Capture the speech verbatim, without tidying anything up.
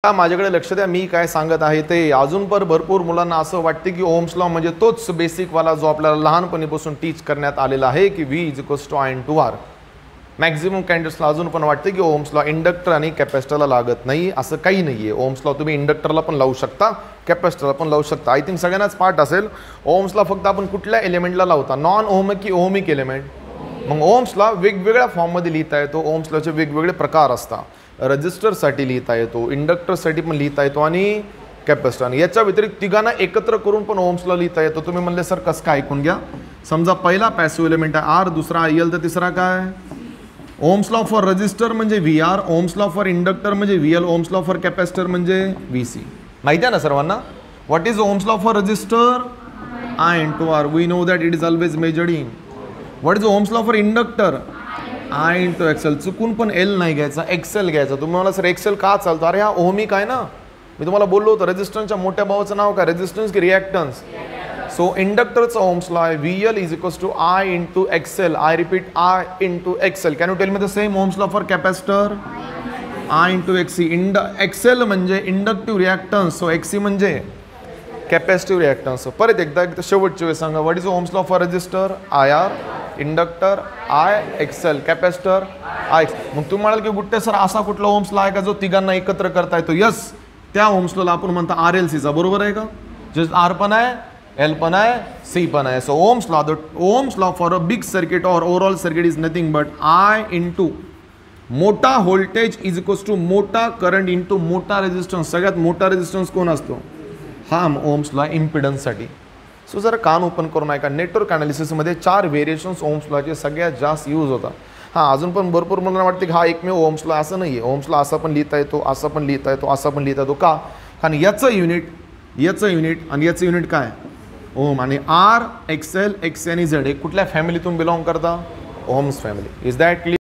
माझ्याकडे लक्ष द्या, मी काय सांगत आहे ते. अजून पण भरपूर मुलांना असं वाटते की ओम्स लॉ म्हणजे तोच बेसिक वाला जो आपल्याला लहानपणीपासून टीच करण्यात आलेला आहे की V is equals to I into R. Maximum कॅन्डिडेट्सला अजून पण वाटते की ओम्स लॉ इंडक्टर आणि कॅपॅसिटरला लागत नाही. असं काही नाही आहे. ओम्स लॉ तुम्ही इंडक्टरला पण लावू शकता, कॅपॅसिटरला पण लावू शकता. आय थिंक सगळ्यांनाच पार्ट असेल. ओम्सला फक्त आपण कुठल्या एलिमेंटला लावता, नॉन ओहमिक की ओहमिक एलिमेंट. मग ओम्सला वेगवेगळ्या फॉर्ममध्ये लिहिता येतो. ओम्स लॉचे वेगवेगळे प्रकार असतात. रजिस्टरसाठी लिहिता येतो, इंडक्टरसाठी पण लिहिता येतो आणि कॅपॅसिटर. याच्या व्यतिरिक्त तिघांना एकत्र करून पण ओम्स लॉ लिहिता येतो. तुम्ही म्हणले सर कसं काय, ऐकून घ्या. समजा पहिला पॅसिव्ह एलिमेंट आहे आर, दुसरा आय एल, तर तिसरा काय. ओम्स लॉ फॉर रजिस्टर म्हणजे V R, Ohm's law for inductor म्हणजे V L, Ohm's law for capacitor म्हणजे व्ही सी. माहिती आहे ना सर्वांना. What is Ohm's law for resistor, I into R. We know that it is always measured in. What is Ohm's law for inductor, I into XL. चुकून पण L नाही घ्यायचा, Excel घ्यायचा. तुम्ही मला सर एक्सेल का चालतो, अरे हा ओहमिक आहे ना. मी तुम्हाला बोललो होतं रेजिस्टन्सच्या मोठ्या भावाचं नाव काय, रेजिस्टन्स की रिॲक्टन्स. सो इंडक्टरचा ओम्स लॉ आहे V L is equals to I into XL. I repeat, I into XL. Can you tell me the same Ohm's law for capacitor, I into XC. And XL म्हणजे inductive reactance, so XC म्हणजे capacitive reactance. परत एकदा एकदा शेवटची वेळ सांगा. What is Ohm's law for resistor, I R, inductor I, XL, capacitor I. मग तुम्ही म्हणाल की गुट्टे सर असा कुठला ओम्स लॉ आहे का जो तिघांना एकत्र करता येतो. यस, त्या ओम्स लॉला आपण म्हणतो आर एल सीचा. बरोबर आहे का. जे आर पण आहे, एल पण आहे, सी पण आहे. So Ohm's law, the Ohm's law for a big circuit और overall circuit is nothing but I into मोठा व्होल्टेज इज इक्वल्स टू मोठा करंट इंटू मोठा रेजिस्टन्स. सगळ्यात मोठा रेजिस्टन्स कोण असतो, हा ओम्स लॉ इम्पिडन्ससाठी. सो जर कान ओपन करून ऐका. नेटवर्क अनालिसिसमध्ये चार व्हेरिएशन्स ओम्स लॉचे सगळ्यात जास्त यूज होतात. हां, अजून पण भरपूर मुलांना वाटते की हा एकमेव ओम्स लॉ. असं नाही आहे. ओम्स लॉ असा पण लिहिता येतो, असं पण लिहिता येतो, असं पण लिहिता येतो. का, कारण याचं युनिट, याचं युनिट आणि याचं युनिट काय, ओम. आणि आर, एक्सेल, एक्स आणि झेड हे कुठल्या फॅमिलीतून बिलॉंग करता, Ohm's family. Is that clear.